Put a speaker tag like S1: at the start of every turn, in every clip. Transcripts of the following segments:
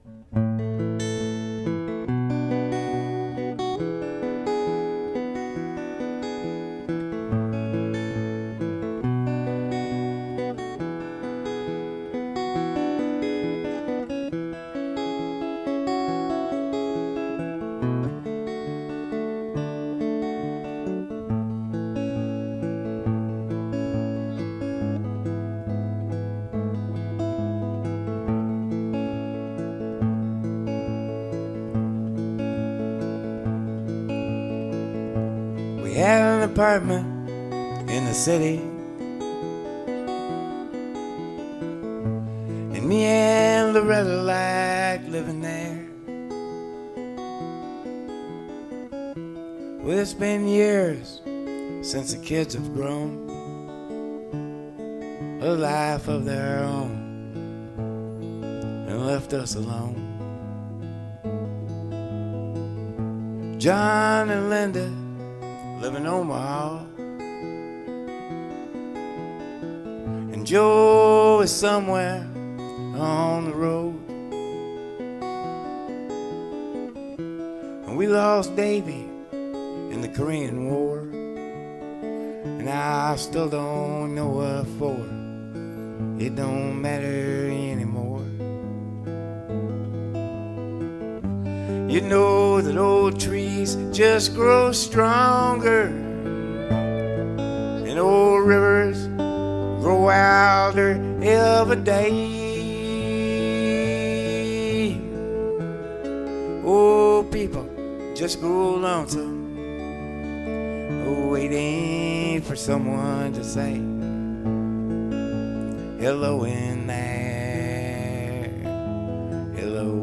S1: We had an apartment in the city, and me and Loretta liked living there. Well, it's been years since the kids have grown a life of their own and left us alone. John and Linda live in Omaha, and Joe is somewhere on the road. And we lost Davy in the Korean War, and I still don't know what for. It don't matter anymore. You know that old trees just grow stronger, and old rivers grow wilder every day. Old people just grow lonesome, waiting for someone to say hello in there, hello.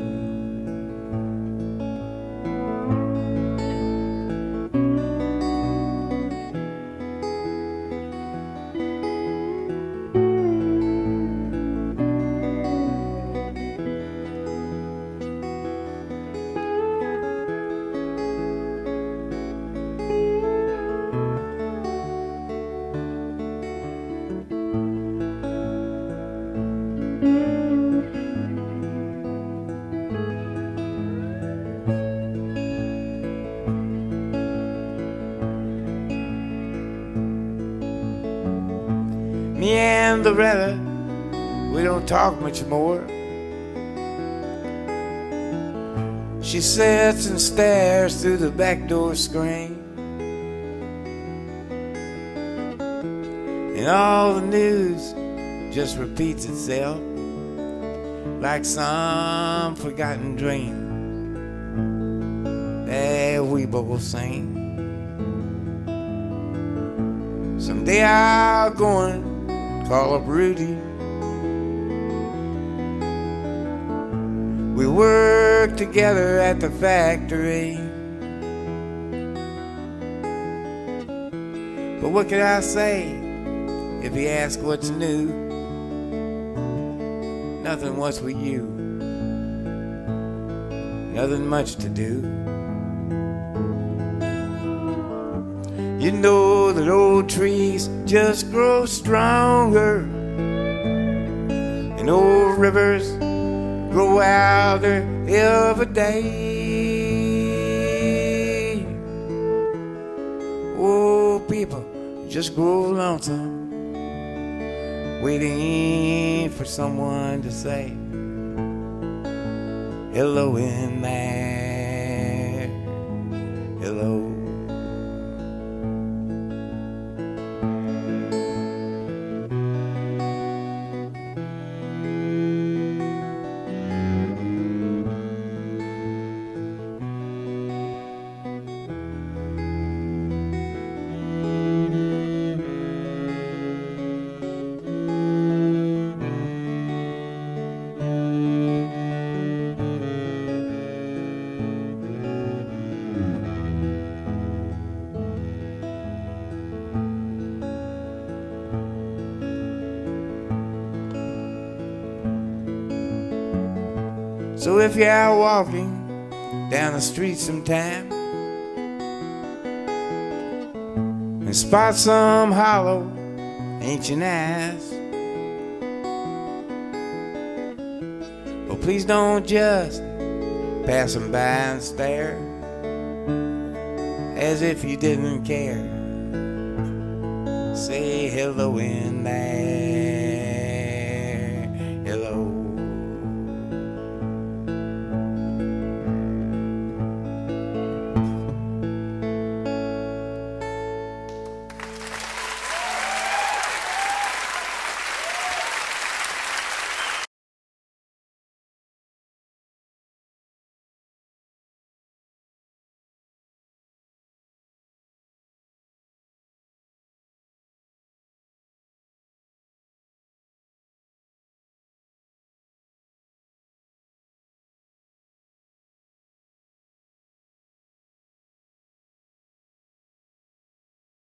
S1: Me and Loretta, we don't talk much more. She sits and stares through the back door screen, and all the news just repeats itself like some forgotten dream that we both sing. Someday I'll go and call up Rudy. We work together at the factory. But what could I say if he asked what's new? Nothing, what's with you? Nothing much to do. You know that old trees just grow stronger, and old rivers grow wilder every day. Old people just grow lonesome, waiting for someone to say hello in there, hello. So if you're out walking down the street sometime and spot some hollow ancient ass, Well, please don't just pass them by and stare as if you didn't care. Say hello in that